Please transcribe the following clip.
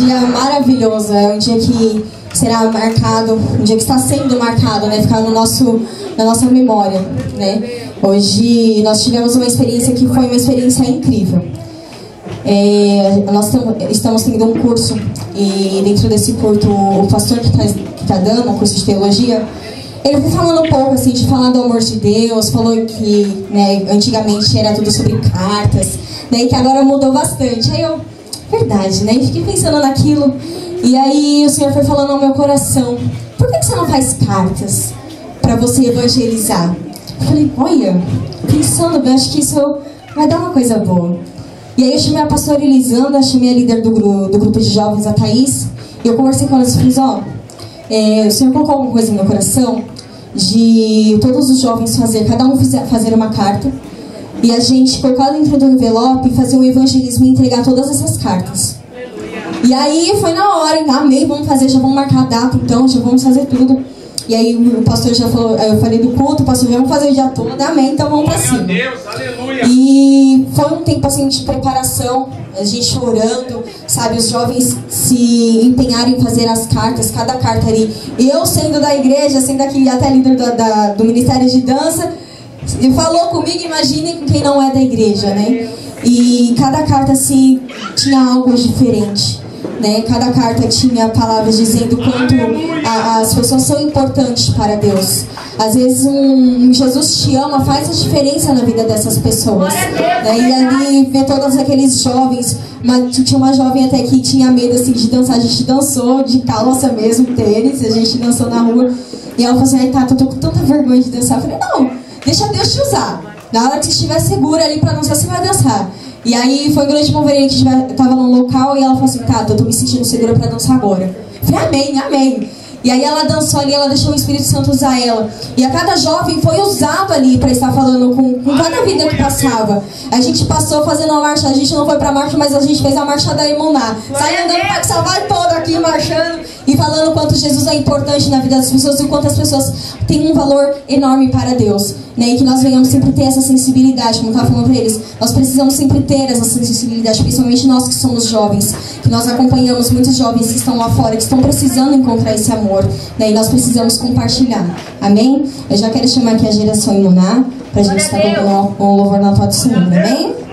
dia maravilhoso, é um dia que será marcado, um dia que está sendo marcado, né, ficar no na nossa memória, né. Hoje nós tivemos uma experiência que foi uma experiência incrível. Nós estamos tendo um curso, e dentro desse curso o pastor que está dando um curso de teologia, ele foi falando um pouco assim, de falar do amor de Deus, falou que, né, antigamente era tudo sobre cartas, né, e que agora mudou bastante. Aí eu, verdade, né, e fiquei pensando naquilo, e aí o Senhor foi falando ao meu coração: por que você não faz cartas para você evangelizar? Eu falei, olha, pensando bem, acho que isso vai dar uma coisa boa. E aí eu chamei a pastora Elisandra, chamei a líder do grupo de jovens, a Thaís, e eu conversei com elas e falei, o Senhor colocou alguma coisa no meu coração de todos os jovens cada um fazer uma carta, e a gente colocar dentro do envelope, fazer um evangelismo e entregar todas essas cartas. E aí foi na hora, amei, vamos fazer, já vamos marcar a data então, já vamos fazer tudo. E aí o pastor já falou, eu falei do culto, o pastor, vamos fazer o dia todo, amém, então vamos pra cima. Deus, aleluia. E foi um tempo assim de preparação, a gente orando, sabe, os jovens se empenharem em fazer as cartas, cada carta ali. Eu sendo da igreja, sendo aqui até líder do Ministério de Dança, e falou comigo, imagine com quem não é da igreja, né? E cada carta assim tinha algo diferente, né? Cada carta tinha palavras dizendo quanto as pessoas são importantes para Deus. Às vezes Jesus te ama faz a diferença na vida dessas pessoas, né? E ali ver todos aqueles jovens, tinha uma jovem até que tinha medo assim de dançar, a gente dançou de calça mesmo, tênis, a gente dançou na rua, e ela falou assim, ai Tata, eu tô com tanta vergonha de dançar. Eu falei, não, deixa Deus te usar, na hora que você estiver segura ali pra dançar, você vai dançar. E aí foi um grande mover que tava num local, e ela falou assim, Tata, eu tô me sentindo segura pra dançar agora. Eu falei, amém, amém. E aí ela dançou ali, ela deixou o Espírito Santo usar ela. E a cada jovem foi usado ali para estar falando com cada vida que passava. A gente passou fazendo uma marcha, a gente não foi pra marcha, mas a gente fez a marcha da Imuná. Saiu andando para Salvar todo aqui, marchando e falando o quanto Jesus é importante na vida das pessoas e o quanto as pessoas têm um valor enorme para Deus, né? E que nós venhamos sempre ter essa sensibilidade, como eu estava falando para eles. Nós precisamos sempre ter essa sensibilidade, principalmente nós que somos jovens, que nós acompanhamos muitos jovens que estão lá fora, que estão precisando encontrar esse amor, né? E nós precisamos compartilhar. Amém? Eu já quero chamar aqui a geração Imuná, pra gente estar colocando o louvor na tua do Senhor. Amém?